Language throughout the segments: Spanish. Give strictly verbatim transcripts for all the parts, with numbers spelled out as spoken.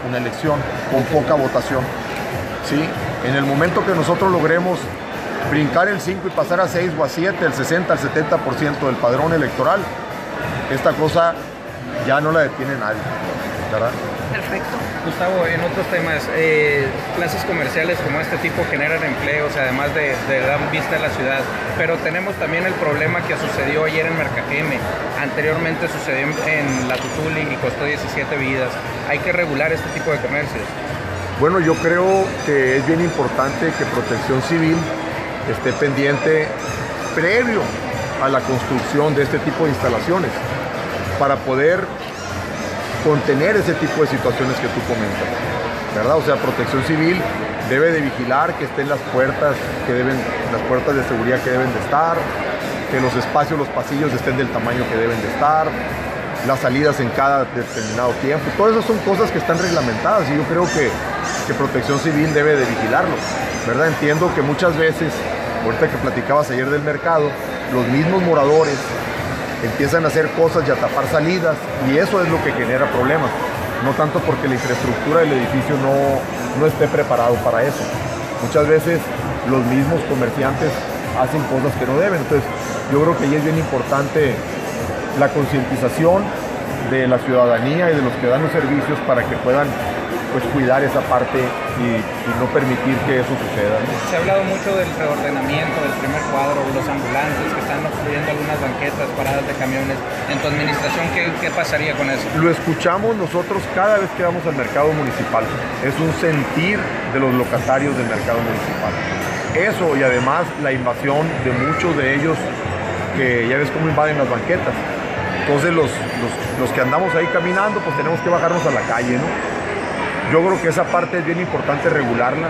una elección con poca votación. ¿Sí? En el momento que nosotros logremos brincar el cinco y pasar a seis o a siete, el sesenta al setenta por ciento del padrón electoral, esta cosa ya no la detiene nadie, ¿verdad? Perfecto. Gustavo, en otros temas, eh, plazas comerciales como este tipo generan empleos, además de, de dar vista a la ciudad, pero tenemos también el problema que sucedió ayer en Mercajeme, anteriormente sucedió en La Tutuli y costó diecisiete vidas. Hay que regular este tipo de comercios. Bueno, yo creo que es bien importante que Protección Civil esté pendiente previo a la construcción de este tipo de instalaciones para poder contener ese tipo de situaciones que tú comentas, ¿verdad? O sea, Protección Civil debe de vigilar que estén las puertas que deben, las puertas de seguridad que deben de estar, que los espacios, los pasillos estén del tamaño que deben de estar, las salidas en cada determinado tiempo. Todas esas son cosas que están reglamentadas y yo creo que, que Protección Civil debe de vigilarlo, ¿verdad? Entiendo que muchas veces, ahorita que platicabas ayer del mercado, los mismos moradores empiezan a hacer cosas y a tapar salidas y eso es lo que genera problemas, no tanto porque la infraestructura del edificio no, no esté preparado para eso. Muchas veces los mismos comerciantes hacen cosas que no deben, entonces yo creo que ahí es bien importante la concientización de la ciudadanía y de los que dan los servicios para que puedan pues cuidar esa parte y, y no permitir que eso suceda, ¿no? Se ha hablado mucho del reordenamiento del primer cuadro, los ambulantes que están obstruyendo algunas banquetas, paradas de camiones. En tu administración, ¿qué, qué pasaría con eso? Lo escuchamos nosotros cada vez que vamos al mercado municipal. Es un sentir de los locatarios del mercado municipal. Eso y además la invasión de muchos de ellos que ya ves cómo invaden las banquetas. Entonces los, los, los que andamos ahí caminando pues tenemos que bajarnos a la calle, ¿no? Yo creo que esa parte es bien importante regularla.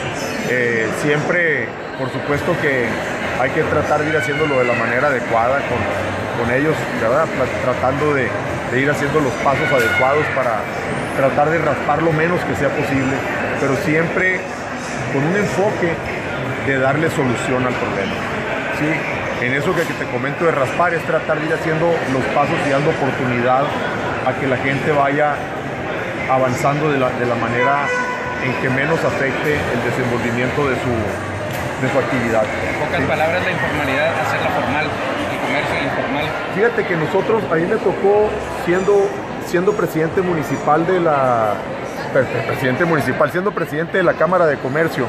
Eh, siempre, por supuesto que hay que tratar de ir haciéndolo de la manera adecuada con, con ellos, ¿verdad? Tratando de, de ir haciendo los pasos adecuados para tratar de raspar lo menos que sea posible, pero siempre con un enfoque de darle solución al problema. ¿Sí? En eso que te comento de raspar es tratar de ir haciendo los pasos y dando oportunidad a que la gente vaya avanzando de la, de la manera en que menos afecte el desenvolvimiento de su, de su actividad. En pocas ¿sí? palabras, la informalidad, hacerla formal, el comercio informal. Fíjate que nosotros, a mí me tocó, siendo, siendo presidente municipal de la... presidente municipal, siendo presidente de la Cámara de Comercio,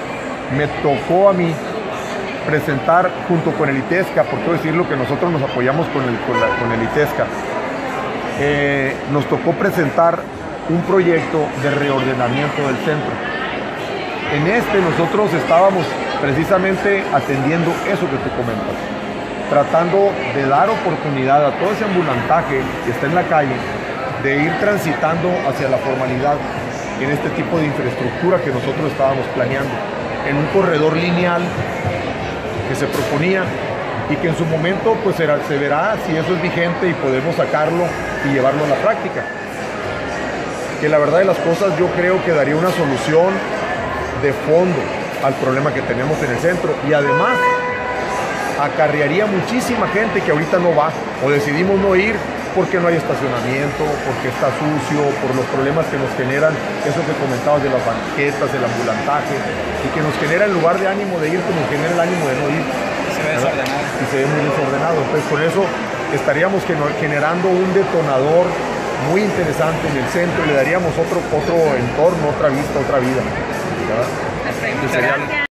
me tocó a mí presentar junto con el ITESCA, por todo decirlo que nosotros nos apoyamos con el, con la, con el ITESCA, eh, nos tocó presentar un proyecto de reordenamiento del centro. En este nosotros estábamos precisamente atendiendo eso que te comentas, tratando de dar oportunidad a todo ese ambulantaje que está en la calle de ir transitando hacia la formalidad en este tipo de infraestructura que nosotros estábamos planeando, en un corredor lineal que se proponía y que en su momento pues será, se verá si eso es vigente y podemos sacarlo y llevarlo a la práctica. Que la verdad de las cosas yo creo que daría una solución de fondo al problema que tenemos en el centro y además acarrearía muchísima gente que ahorita no va o decidimos no ir porque no hay estacionamiento, porque está sucio, por los problemas que nos generan, eso que comentabas de las banquetas, del ambulantaje, y que nos genera en lugar de ánimo de ir, que nos genera el ánimo de no ir. Se ve desordenado. Y se ve muy desordenado. Entonces con eso estaríamos generando un detonador muy interesante en el centro y le daríamos otro, otro entorno, otra vista, otra vida, ¿verdad? Perfecto.